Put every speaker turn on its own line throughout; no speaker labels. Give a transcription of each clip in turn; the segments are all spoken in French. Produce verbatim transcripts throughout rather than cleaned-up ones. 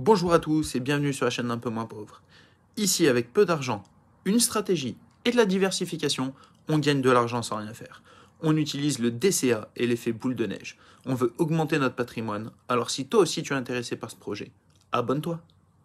Bonjour à tous et bienvenue sur la chaîne d'un peu moins pauvre. Ici, avec peu d'argent, une stratégie et de la diversification, on gagne de l'argent sans rien faire. On utilise le D C A et l'effet boule de neige. On veut augmenter notre patrimoine, alors si toi aussi tu es intéressé par ce projet, abonne-toi.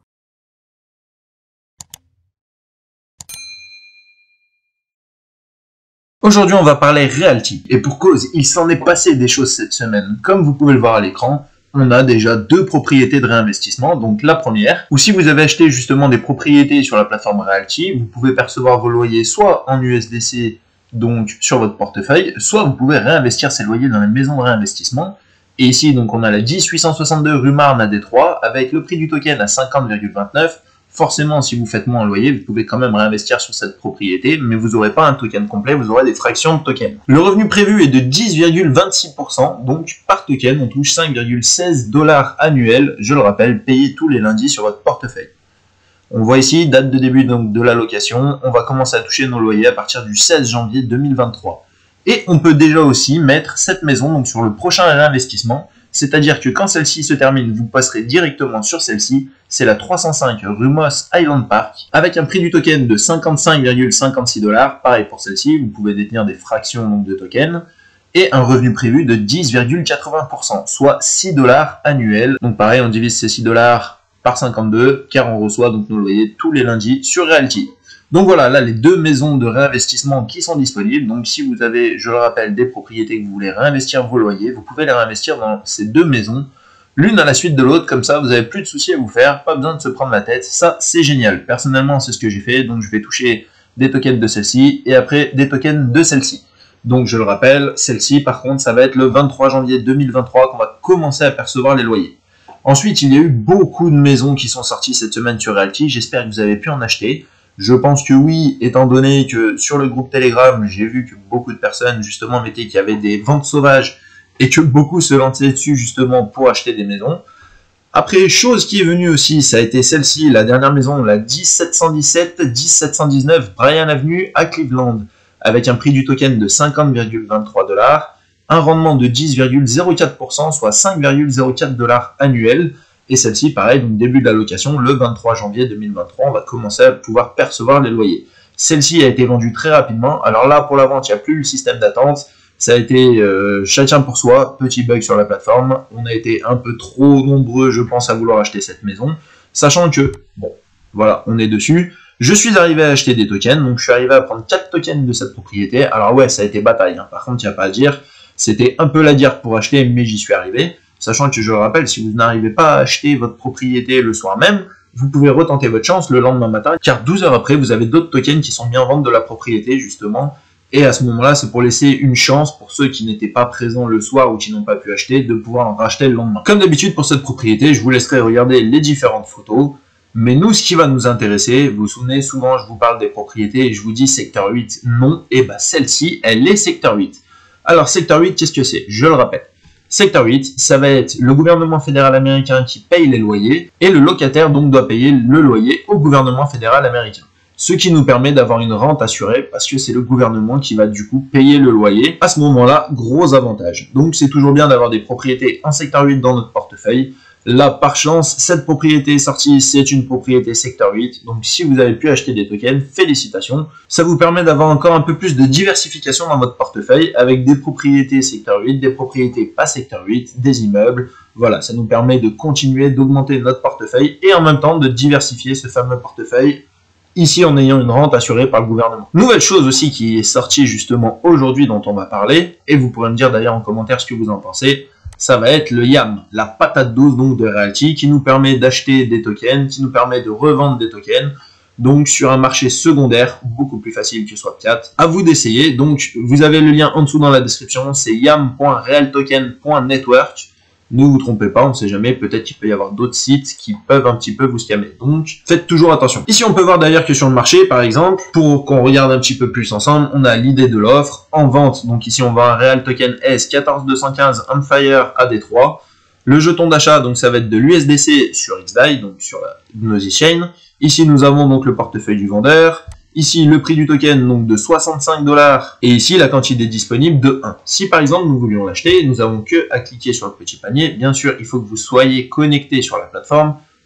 Aujourd'hui, on va parler Realty. Et pour cause, il s'en est passé des choses cette semaine. Comme vous pouvez le voir à l'écran, on a déjà deux propriétés de réinvestissement. Donc la première, où si vous avez acheté justement des propriétés sur la plateforme Realty, vous pouvez percevoir vos loyers soit en U S D C, donc sur votre portefeuille, soit vous pouvez réinvestir ces loyers dans les maisons de réinvestissement. Et ici, donc on a la dix huit cent soixante-deux rue Marne à Détroit, avec le prix du token à cinquante virgule vingt-neuf. Forcément, si vous faites moins un loyer, vous pouvez quand même réinvestir sur cette propriété, mais vous n'aurez pas un token complet, vous aurez des fractions de token. Le revenu prévu est de dix virgule vingt-six pour cent, donc par token, on touche cinq virgule seize dollars annuels, je le rappelle, payé tous les lundis sur votre portefeuille. On voit ici, date de début donc, de la location, on va commencer à toucher nos loyers à partir du seize janvier deux mille vingt-trois. Et on peut déjà aussi mettre cette maison donc, sur le prochain réinvestissement, c'est-à-dire que quand celle-ci se termine, vous passerez directement sur celle-ci. C'est la trois cent cinq rue Moss Island Park, avec un prix du token de cinquante-cinq virgule cinquante-six dollars. Pareil pour celle-ci, vous pouvez détenir des fractions donc, de tokens. Et un revenu prévu de dix virgule quatre-vingts pour cent, soit six dollars annuels. Donc pareil, on divise ces six dollars par cinquante-deux, car on reçoit donc nos loyers tous les lundis sur Realty. Donc voilà, là les deux maisons de réinvestissement qui sont disponibles. Donc si vous avez, je le rappelle, des propriétés que vous voulez réinvestir vos loyers, vous pouvez les réinvestir dans ces deux maisons, l'une à la suite de l'autre, comme ça vous n'avez plus de soucis à vous faire, pas besoin de se prendre la tête, ça c'est génial. Personnellement c'est ce que j'ai fait, donc je vais toucher des tokens de celle-ci et après des tokens de celle-ci. Donc je le rappelle, celle-ci par contre ça va être le vingt-trois janvier deux mille vingt-trois qu'on va commencer à percevoir les loyers. Ensuite il y a eu beaucoup de maisons qui sont sorties cette semaine sur Realty, j'espère que vous avez pu en acheter. Je pense que oui, étant donné que sur le groupe Telegram, j'ai vu que beaucoup de personnes justement mettaient qu'il y avait des ventes sauvages et que beaucoup se lançaient dessus justement pour acheter des maisons. Après, chose qui est venue aussi, ça a été celle-ci, la dernière maison, la dix sept cent dix-sept dix sept cent dix-neuf Bryan Avenue à Cleveland, avec un prix du token de cinquante virgule vingt-trois dollars, un rendement de dix virgule zéro quatre pour cent, soit cinq virgule zéro quatre dollars annuels. Et celle-ci, pareil, donc début de la location, le vingt-trois janvier deux mille vingt-trois, on va commencer à pouvoir percevoir les loyers. Celle-ci a été vendue très rapidement. Alors là, pour la vente, il n'y a plus le système d'attente. Ça a été euh, chacun pour soi, petit bug sur la plateforme. On a été un peu trop nombreux, je pense, à vouloir acheter cette maison. Sachant que, bon, voilà, on est dessus. Je suis arrivé à acheter des tokens, donc je suis arrivé à prendre quatre tokens de cette propriété. Alors ouais, ça a été bataille, hein. Par contre, il n'y a pas à dire. C'était un peu la guerre pour acheter, mais j'y suis arrivé. Sachant que je le rappelle, si vous n'arrivez pas à acheter votre propriété le soir même, vous pouvez retenter votre chance le lendemain matin, car douze heures après, vous avez d'autres tokens qui sont mis en vente de la propriété, justement. Et à ce moment-là, c'est pour laisser une chance pour ceux qui n'étaient pas présents le soir ou qui n'ont pas pu acheter, de pouvoir en racheter le lendemain. Comme d'habitude pour cette propriété, je vous laisserai regarder les différentes photos. Mais nous, ce qui va nous intéresser, vous vous souvenez, souvent je vous parle des propriétés et je vous dis secteur huit, non, et bah celle-ci, elle est secteur huit. Alors secteur huit, qu'est-ce que c'est? Je le rappelle. Secteur huit, ça va être le gouvernement fédéral américain qui paye les loyers et le locataire donc doit payer le loyer au gouvernement fédéral américain. Ce qui nous permet d'avoir une rente assurée parce que c'est le gouvernement qui va du coup payer le loyer. À ce moment-là, gros avantage. Donc c'est toujours bien d'avoir des propriétés en secteur huit dans notre portefeuille. Là, par chance, cette propriété est sortie, c'est une propriété secteur huit. Donc si vous avez pu acheter des tokens, félicitations. Ça vous permet d'avoir encore un peu plus de diversification dans votre portefeuille avec des propriétés secteur huit, des propriétés pas secteur huit, des immeubles. Voilà, ça nous permet de continuer d'augmenter notre portefeuille et en même temps de diversifier ce fameux portefeuille. Ici, en ayant une rente assurée par le gouvernement. Nouvelle chose aussi qui est sortie justement aujourd'hui dont on va parler, et vous pourrez me dire d'ailleurs en commentaire ce que vous en pensez, ça va être le YAM, la patate douce donc de Realty, qui nous permet d'acheter des tokens, qui nous permet de revendre des tokens, donc sur un marché secondaire, beaucoup plus facile que Swapcat. À vous d'essayer, donc vous avez le lien en dessous dans la description, c'est yam point realtoken point network. Ne vous trompez pas, on ne sait jamais, peut-être qu'il peut y avoir d'autres sites qui peuvent un petit peu vous scammer. Donc, faites toujours attention. Ici, on peut voir d'ailleurs que sur le marché, par exemple, pour qu'on regarde un petit peu plus ensemble, on a l'idée de l'offre en vente. Donc ici, on vend un Real Token S quatorze deux cent quinze Onfire à Détroit. Le jeton d'achat, donc ça va être de l'U S D C sur X D A I, donc sur la Gnosis Chain. Ici, nous avons donc le portefeuille du vendeur. Ici, le prix du token donc de soixante-cinq dollars et ici, la quantité disponible de un. Si par exemple, nous voulions l'acheter, nous avons que à cliquer sur le petit panier. Bien sûr, il faut que vous soyez connecté sur la plateforme.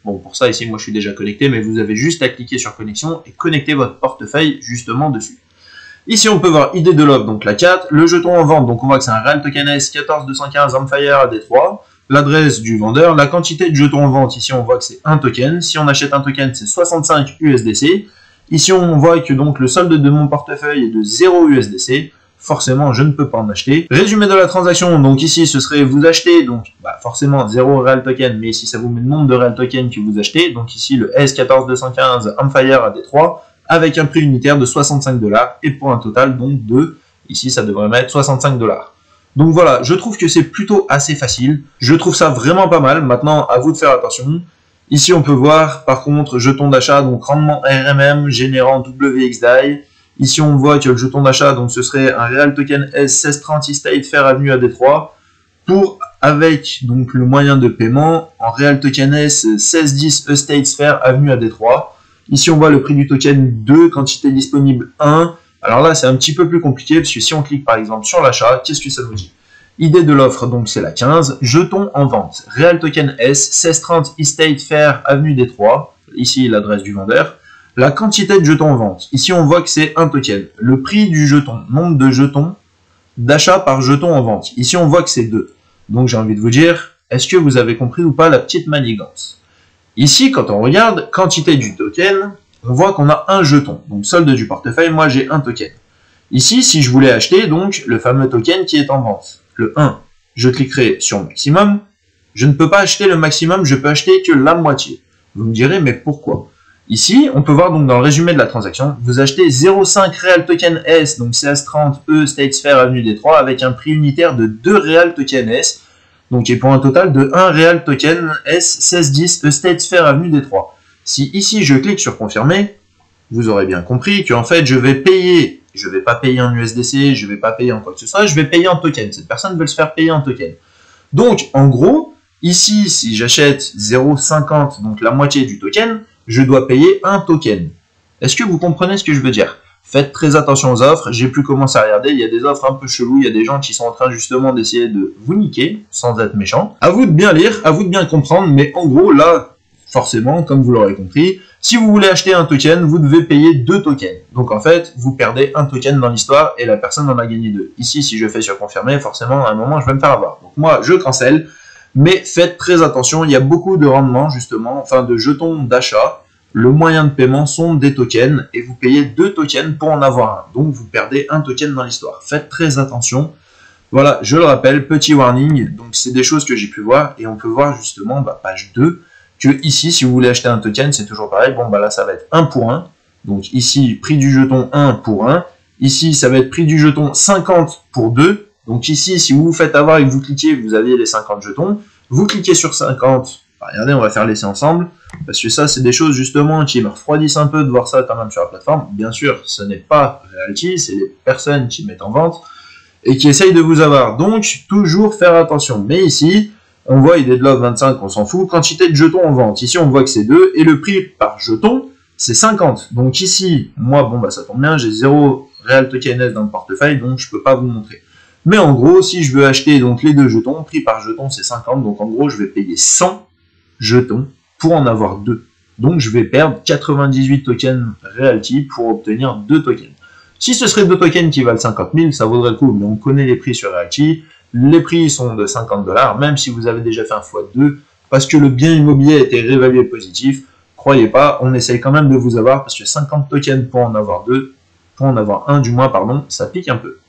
Bon, pour ça, ici, moi, je suis déjà connecté, mais vous avez juste à cliquer sur connexion et connecter votre portefeuille justement dessus. Ici, on peut voir I D de l'offre, donc la quatre, le jeton en vente, donc on voit que c'est un Real Token S quatorze deux cent quinze Ampfire à D trois, l'adresse du vendeur, la quantité de jetons en vente, ici on voit que c'est un token, si on achète un token, c'est soixante-cinq U S D C, ici on voit que donc le solde de mon portefeuille est de zéro U S D C, forcément je ne peux pas en acheter. Résumé de la transaction, donc ici ce serait vous achetez, donc bah, forcément zéro Real Token, mais ici ça vous met le nombre de Real Token que vous achetez, donc ici le S quatorze deux cent quinze Ampfire à D trois, avec un prix unitaire de soixante-cinq dollars, et pour un total donc de, ici ça devrait mettre soixante-cinq dollars. Donc voilà, je trouve que c'est plutôt assez facile, je trouve ça vraiment pas mal, maintenant à vous de faire attention. Ici on peut voir par contre jeton d'achat, donc rendement R M M générant W X D I. Ici on voit que le jeton d'achat, donc ce serait un Real Token S seize trente Estate Fair Avenue à D trois, pour avec donc le moyen de paiement en Real Token S seize dix Estate Fair Avenue à D trois. Ici on voit le prix du token deux, quantité disponible un. Alors là c'est un petit peu plus compliqué parce que si on clique par exemple sur l'achat, qu'est-ce que ça nous dit? I D de l'offre, donc c'est la quinze, jeton en vente, Real Token S seize trente Estate Fair Avenue D trois, ici l'adresse du vendeur, la quantité de jetons en vente, ici on voit que c'est un token, le prix du jeton, nombre de jetons d'achat par jeton en vente, ici on voit que c'est deux. Donc j'ai envie de vous dire, est-ce que vous avez compris ou pas la petite manigance? Ici, quand on regarde quantité du token, on voit qu'on a un jeton. Donc solde du portefeuille, moi j'ai un token. Ici, si je voulais acheter donc le fameux token qui est en vente, le un, je cliquerai sur maximum. Je ne peux pas acheter le maximum, je peux acheter que la moitié. Vous me direz, mais pourquoi? Ici, on peut voir donc dans le résumé de la transaction, vous achetez zéro virgule cinq Real Token S, donc seize trente E State Fair Avenue D trois, avec un prix unitaire de deux Real Token S. Donc, et pour un total de un Real Token S seize dix Estate Fair Avenue D trois. Si ici je clique sur confirmer, vous aurez bien compris qu'en fait je vais payer, je ne vais pas payer en U S D C, je ne vais pas payer en quoi que ce soit, je vais payer en token. Cette personne veut se faire payer en token. Donc en gros, ici si j'achète zéro virgule cinquante, donc la moitié du token, je dois payer un token. Est-ce que vous comprenez ce que je veux dire? Faites très attention aux offres, j'ai pu commencer à regarder, il y a des offres un peu cheloues, il y a des gens qui sont en train justement d'essayer de vous niquer, sans être méchant. À vous de bien lire, à vous de bien comprendre, mais en gros là, forcément, comme vous l'aurez compris, si vous voulez acheter un token, vous devez payer deux tokens. Donc en fait, vous perdez un token dans l'histoire et la personne en a gagné deux. Ici, si je fais sur confirmer, forcément, à un moment, je vais me faire avoir. Donc moi, je cancelle, mais faites très attention, il y a beaucoup de rendements justement, enfin de jetons d'achat. Le moyen de paiement sont des tokens et vous payez deux tokens pour en avoir un. Donc vous perdez un token dans l'histoire. Faites très attention. Voilà, je le rappelle, petit warning. Donc c'est des choses que j'ai pu voir et on peut voir justement, bah, page deux, que ici, si vous voulez acheter un token, c'est toujours pareil. Bon, bah là, ça va être un pour un. Donc ici, prix du jeton un pour un. Ici, ça va être prix du jeton cinquante pour deux. Donc ici, si vous vous faites avoir et que vous cliquez, vous avez les cinquante jetons. Vous cliquez sur cinquante. Bah, regardez, on va faire l'essai ensemble. Parce que ça, c'est des choses justement qui me refroidissent un peu de voir ça quand même sur la plateforme. Bien sûr, ce n'est pas Realty, c'est les personnes qui mettent en vente et qui essayent de vous avoir. Donc, toujours faire attention. Mais ici, on voit I D de l'offre vingt-cinq, on s'en fout. Quantité de jetons en vente. Ici, on voit que c'est deux. Et le prix par jeton, c'est cinquante. Donc ici, moi, bon, bah ça tombe bien, j'ai zéro Real Token S dans le portefeuille, donc je ne peux pas vous montrer. Mais en gros, si je veux acheter donc les deux jetons, prix par jeton, c'est cinquante. Donc en gros, je vais payer cent jetons pour en avoir deux. Donc je vais perdre quatre-vingt-dix-huit tokens Realty pour obtenir deux tokens. Si ce serait deux tokens qui valent cinquante mille, ça vaudrait le coup, mais on connaît les prix sur Realty. Les prix sont de cinquante dollars, même si vous avez déjà fait un fois deux, parce que le bien immobilier a été réévalué positif. Croyez pas, on essaye quand même de vous avoir, parce que cinquante tokens pour en avoir deux, pour en avoir un du moins, pardon, ça pique un peu.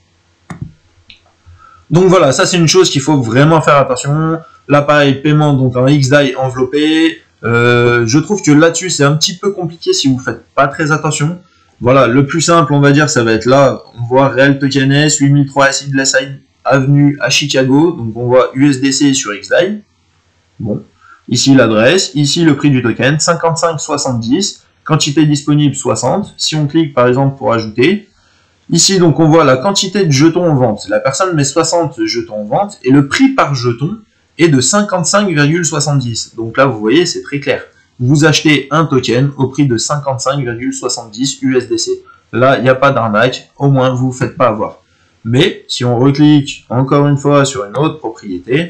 Donc voilà, ça c'est une chose qu'il faut vraiment faire attention. L'appareil paiement donc en X D I enveloppé, euh, je trouve que là-dessus c'est un petit peu compliqué si vous faites pas très attention. Voilà, le plus simple on va dire ça va être là, on voit Real Token S, huit mille trois Seedless Avenue à Chicago, donc on voit U S D C sur X D I. Bon, ici l'adresse, ici le prix du token, cinquante-cinq soixante-dix, quantité disponible soixante. Si on clique par exemple pour ajouter, ici donc on voit la quantité de jetons en vente. La personne met soixante jetons en vente et le prix par jeton est de cinquante-cinq virgule soixante-dix. Donc là vous voyez c'est très clair. Vous achetez un token au prix de cinquante-cinq virgule soixante-dix U S D C. Là il n'y a pas d'arnaque, au moins vous ne vous faites pas avoir. Mais si on reclique encore une fois sur une autre propriété,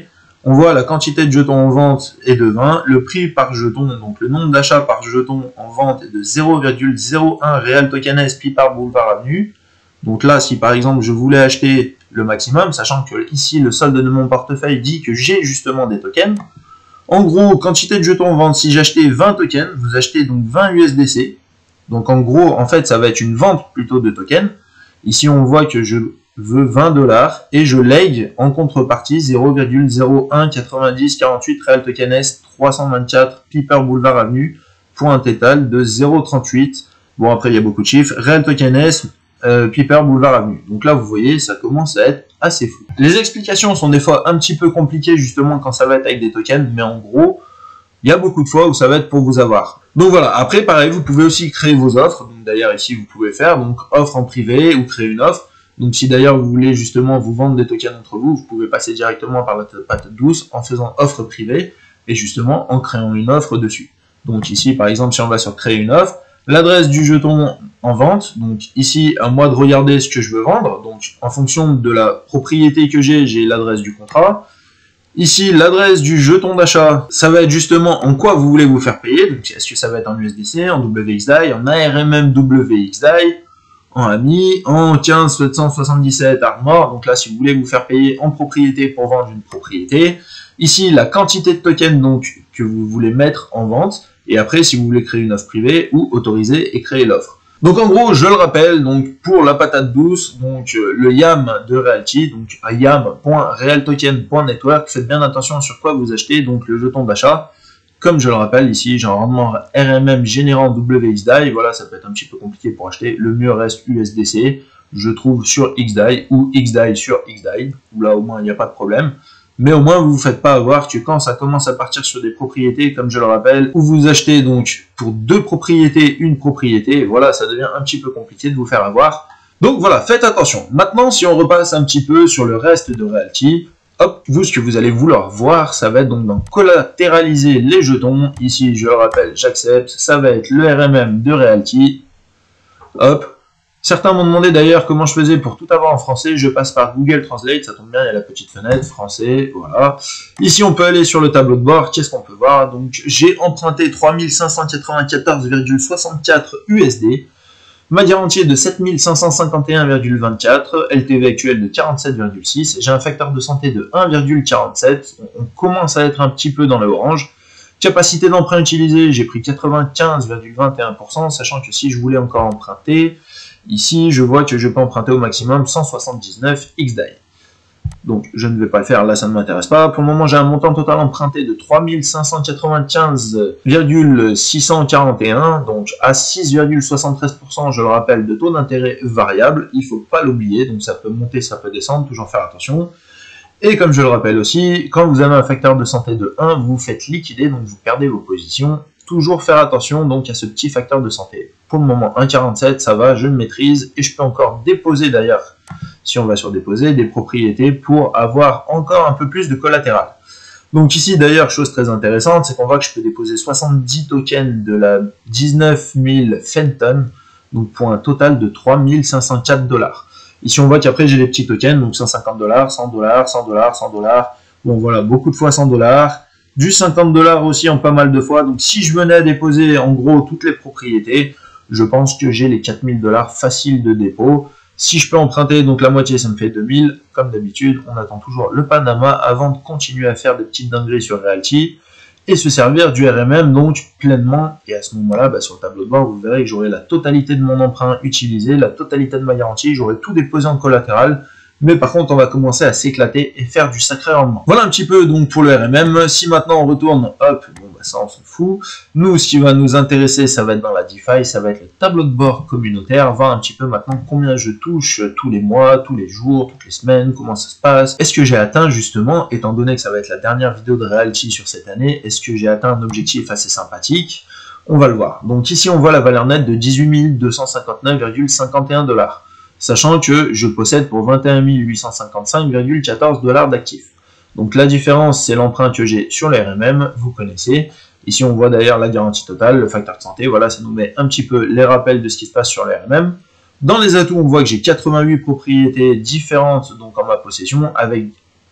On voit la quantité de jetons en vente est de vingt, le prix par jeton, donc le nombre d'achats par jeton en vente est de zéro virgule zéro un Real Token S Pi par Boulevard Avenue. Donc là, si par exemple je voulais acheter le maximum, sachant que ici le solde de mon portefeuille dit que j'ai justement des tokens. En gros, quantité de jetons en vente, si j'achetais vingt tokens, vous achetez donc vingt U S D C. Donc en gros, en fait, ça va être une vente plutôt de tokens. Ici, on voit que je veux vingt dollars et je lègue en contrepartie zéro virgule zéro un quatre-vingt-dix quarante-huit Real Token S trois cent vingt-quatre Piper Boulevard Avenue pour un total de zéro virgule trente-huit. Bon, après, il y a beaucoup de chiffres. Real Token S, euh, Piper Boulevard Avenue. Donc là, vous voyez, ça commence à être assez fou. Les explications sont des fois un petit peu compliquées justement quand ça va être avec des tokens, mais en gros, il y a beaucoup de fois où ça va être pour vous avoir. Donc voilà, après pareil, vous pouvez aussi créer vos offres. Donc d'ailleurs ici vous pouvez faire donc offre en privé ou créer une offre. Donc si d'ailleurs vous voulez justement vous vendre des tokens entre vous, vous pouvez passer directement par la patate douce en faisant offre privée et justement en créant une offre dessus. Donc ici par exemple si on va sur créer une offre, l'adresse du jeton en vente, donc ici à moi de regarder ce que je veux vendre. Donc en fonction de la propriété que j'ai, j'ai l'adresse du contrat. Ici, l'adresse du jeton d'achat, ça va être justement en quoi vous voulez vous faire payer. Donc, est-ce que ça va être en U S D C, en W X D A I, en A R M M W X D A I, en A M I, en quinze sept cent soixante-dix-sept Armor. Donc là, si vous voulez vous faire payer en propriété pour vendre une propriété. Ici, la quantité de tokens donc, que vous voulez mettre en vente. Et après, si vous voulez créer une offre privée ou autoriser et créer l'offre. Donc en gros, je le rappelle, donc pour la patate douce, donc euh, le YAM de Realty, donc yam point realtoken point network, faites bien attention sur quoi vous achetez, donc le jeton d'achat. Comme je le rappelle ici, j'ai un rendement R M M générant W X D A I, voilà, ça peut être un petit peu compliqué pour acheter. Le mieux reste U S D C, je trouve sur X D A I ou X D A I sur X D A I, où là au moins il n'y a pas de problème. Mais au moins, vous ne vous faites pas avoir que quand ça commence à partir sur des propriétés, comme je le rappelle, où vous achetez donc pour deux propriétés, une propriété, voilà, ça devient un petit peu compliqué de vous faire avoir. Donc voilà, faites attention. Maintenant, si on repasse un petit peu sur le reste de Realty, hop, vous, ce que vous allez vouloir voir, ça va être donc dans collatéraliser les jetons. Ici, je le rappelle, j'accepte, ça va être le R M M de Realty. Hop. Certains m'ont demandé d'ailleurs comment je faisais pour tout avoir en français. Je passe par Google Translate, ça tombe bien, il y a la petite fenêtre, français, voilà. Ici, on peut aller sur le tableau de bord. Qu'est-ce qu'on peut voir? Donc, j'ai emprunté trois mille cinq cent quatre-vingt-quatorze virgule soixante-quatre U S D. Ma garantie est de sept mille cinq cent cinquante et un virgule vingt-quatre. L T V actuelle de quarante-sept virgule six. J'ai un facteur de santé de un virgule quarante-sept. On commence à être un petit peu dans le orange. Capacité d'emprunt utilisée, j'ai pris quatre-vingt-quinze virgule vingt et un pour cent, sachant que si je voulais encore emprunter, ici, je vois que je peux emprunter au maximum cent soixante-dix-neuf X D A I. Donc, je ne vais pas le faire, là, ça ne m'intéresse pas. Pour le moment, j'ai un montant total emprunté de trois mille cinq cent quatre-vingt-quinze virgule six cent quarante et un, donc à six virgule soixante-treize pour cent, je le rappelle, de taux d'intérêt variable. Il ne faut pas l'oublier, donc ça peut monter, ça peut descendre, toujours faire attention. Et comme je le rappelle aussi, quand vous avez un facteur de santé de un, vous vous faites liquider, donc vous perdez vos positions. Toujours faire attention donc à ce petit facteur de santé. Pour le moment, un virgule quarante-sept, ça va, je le maîtrise. Et je peux encore déposer d'ailleurs, si on va sur déposer, des propriétés pour avoir encore un peu plus de collatéral. Donc ici d'ailleurs, chose très intéressante, c'est qu'on voit que je peux déposer soixante-dix tokens de la dix-neuf mille Fenton, donc pour un total de trois mille cinq cent quatre dollars. Ici on voit qu'après j'ai les petits tokens, donc cent cinquante dollars, cent dollars, cent dollars, cent dollars. Bon voilà, beaucoup de fois cent dollars. Du cinquante dollars aussi en pas mal de fois. Donc si je venais à déposer en gros toutes les propriétés, je pense que j'ai les quatre mille dollars faciles de dépôt. Si je peux emprunter donc la moitié, ça me fait deux mille. Comme d'habitude, on attend toujours le Panama avant de continuer à faire des petites dingueries sur Realty et se servir du R M M donc pleinement. Et à ce moment-là, bah, sur le tableau de bord, vous verrez que j'aurai la totalité de mon emprunt utilisé, la totalité de ma garantie, j'aurai tout déposé en collatéral. Mais par contre, on va commencer à s'éclater et faire du sacré rendement. Voilà un petit peu donc pour le R M M. Si maintenant on retourne, hop, bon bah ça on s'en fout. Nous, ce qui va nous intéresser, ça va être dans la DeFi, ça va être le tableau de bord communautaire. Voir un petit peu maintenant combien je touche tous les mois, tous les jours, toutes les semaines, comment ça se passe. Est-ce que j'ai atteint justement, étant donné que ça va être la dernière vidéo de Realty sur cette année, est-ce que j'ai atteint un objectif assez sympathique? On va le voir. Donc ici, on voit la valeur nette de dix-huit mille deux cent cinquante-neuf virgule cinquante et un dollars. Sachant que je possède pour vingt et un mille huit cent cinquante-cinq virgule quatorze dollars d'actifs. Donc la différence, c'est l'emprunt que j'ai sur les R M M, vous connaissez. Ici, on voit d'ailleurs la garantie totale, le facteur de santé, voilà, ça nous met un petit peu les rappels de ce qui se passe sur les R M M. Dans les atouts, on voit que j'ai quatre-vingt-huit propriétés différentes donc en ma possession, avec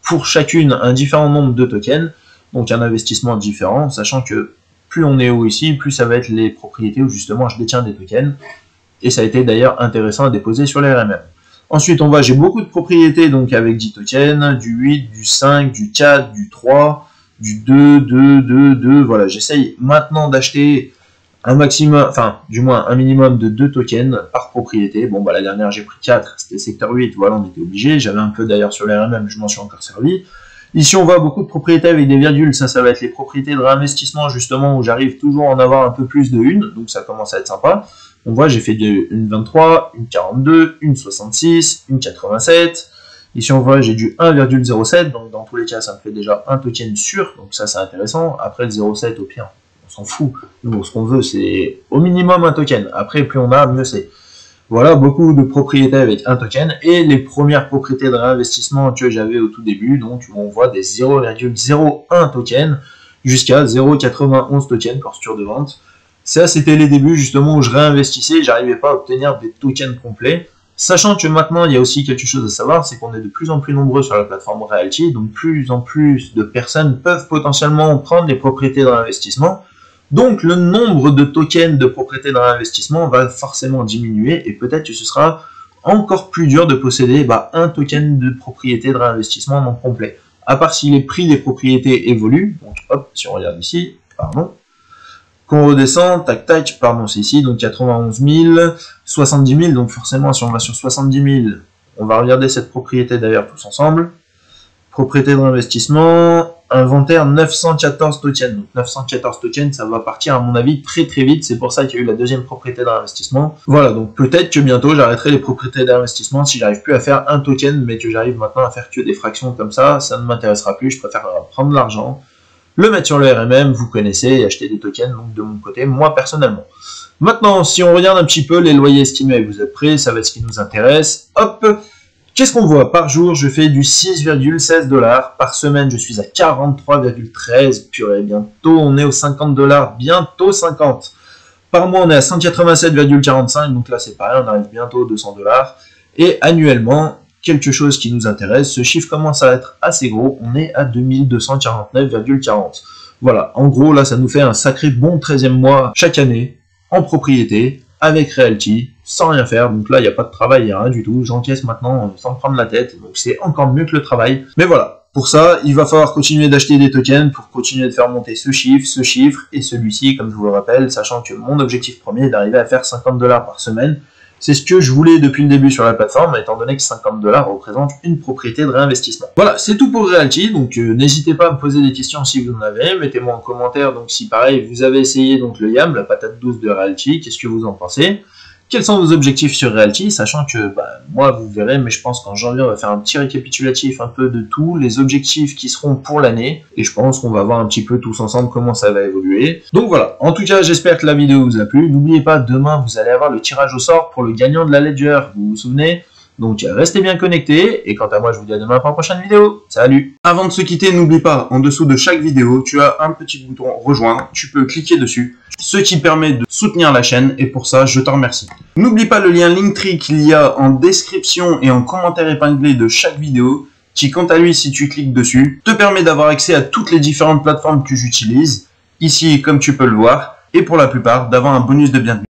pour chacune un différent nombre de tokens, donc un investissement différent, sachant que plus on est haut ici, plus ça va être les propriétés où justement je détiens des tokens, et ça a été d'ailleurs intéressant à déposer sur les R M M. Ensuite on voit, j'ai beaucoup de propriétés donc avec dix tokens, du huit, du cinq, du quatre, du trois, du deux, deux, deux, deux, voilà, j'essaye maintenant d'acheter un maximum, enfin du moins un minimum de deux tokens par propriété. Bon bah la dernière j'ai pris quatre, c'était secteur huit, voilà, on était obligé, j'avais un peu d'ailleurs sur les R M M, je m'en suis encore servi. Ici on voit beaucoup de propriétés avec des virgules, ça ça va être les propriétés de réinvestissement justement où j'arrive toujours à en avoir un peu plus de une, donc ça commence à être sympa. On voit j'ai fait de, une vingt-trois, une quarante-deux, une soixante-six, une quatre-vingt-sept. Ici on voit j'ai du un virgule zéro sept, donc dans tous les cas ça me fait déjà un token sûr, donc ça c'est intéressant. Après le zéro virgule sept au pire, on s'en fout. Nous ce qu'on veut c'est au minimum un token, après plus on a mieux c'est. Voilà, beaucoup de propriétés avec un token, et les premières propriétés de réinvestissement que j'avais au tout début, donc on voit des zéro virgule zéro un tokens jusqu'à zéro virgule quatre-vingt-onze tokens par structure de vente. Ça, c'était les débuts justement où je réinvestissais, j'arrivais pas à obtenir des tokens complets. Sachant que maintenant, il y a aussi quelque chose à savoir, c'est qu'on est de plus en plus nombreux sur la plateforme Realty, donc plus en plus de personnes peuvent potentiellement prendre les propriétés de réinvestissement. Donc le nombre de tokens de propriété de réinvestissement va forcément diminuer et peut-être que ce sera encore plus dur de posséder bah, un token de propriété de réinvestissement non complet. À part si les prix des propriétés évoluent, donc hop, si on regarde ici, pardon, qu'on redescend, tac tac, pardon c'est ici, donc quatre-vingt-onze mille, soixante-dix mille, donc forcément si on va sur soixante-dix mille, on va regarder cette propriété d'ailleurs tous ensemble. Propriété de réinvestissement, inventaire neuf cent quatorze tokens. Donc neuf cent quatorze tokens, ça va partir à mon avis très très vite. C'est pour ça qu'il y a eu la deuxième propriété d'investissement. Voilà, donc peut-être que bientôt j'arrêterai les propriétés d'investissement si j'arrive plus à faire un token, mais que j'arrive maintenant à faire que des fractions comme ça, ça ne m'intéressera plus. Je préfère prendre l'argent, le mettre sur le R M M, vous connaissez, et acheter des tokens donc de mon côté, moi personnellement. Maintenant, si on regarde un petit peu les loyers estimés, vous êtes prêts, ça va être ce qui nous intéresse. Hop! Qu'est-ce qu'on voit? Par jour, je fais du six virgule seize dollars. Par semaine, je suis à quarante-trois virgule treize. Purée, bientôt, on est aux cinquante dollars. Bientôt cinquante. Par mois, on est à cent quatre-vingt-sept virgule quarante-cinq. Donc là, c'est pareil, on arrive bientôt aux deux cents dollars. Et annuellement, quelque chose qui nous intéresse. Ce chiffre commence à être assez gros. On est à deux mille deux cent quarante-neuf virgule quarante. Voilà. En gros, là, ça nous fait un sacré bon treizième mois chaque année en propriété, avec Realty, sans rien faire, donc là il n'y a pas de travail, il n'y a rien du tout, j'encaisse maintenant sans me prendre la tête, donc c'est encore mieux que le travail. Mais voilà, pour ça, il va falloir continuer d'acheter des tokens pour continuer de faire monter ce chiffre, ce chiffre et celui-ci, comme je vous le rappelle, sachant que mon objectif premier est d'arriver à faire cinquante dollars par semaine. C'est ce que je voulais depuis le début sur la plateforme, étant donné que cinquante dollars représente une propriété de réinvestissement. Voilà, c'est tout pour Realty, donc euh, n'hésitez pas à me poser des questions si vous en avez, mettez-moi en commentaire, donc si pareil, vous avez essayé donc le YAM, la patate douce de Realty, qu'est-ce que vous en pensez? Quels sont vos objectifs sur Realty, sachant que bah, moi vous verrez, mais je pense qu'en janvier on va faire un petit récapitulatif un peu de tout, les objectifs qui seront pour l'année, et je pense qu'on va voir un petit peu tous ensemble comment ça va évoluer. Donc voilà, en tout cas j'espère que la vidéo vous a plu, n'oubliez pas, demain vous allez avoir le tirage au sort pour le gagnant de la Ledger, vous vous souvenez? Donc restez bien connectés, et quant à moi je vous dis à demain pour une prochaine vidéo. Salut! Avant de se quitter, n'oublie pas, en dessous de chaque vidéo, tu as un petit bouton rejoindre, tu peux cliquer dessus, ce qui permet de soutenir la chaîne, et pour ça je te remercie. N'oublie pas le lien Linktree qu'il y a en description et en commentaire épinglé de chaque vidéo, qui quant à lui, si tu cliques dessus, te permet d'avoir accès à toutes les différentes plateformes que j'utilise, ici comme tu peux le voir, et pour la plupart d'avoir un bonus de bienvenue.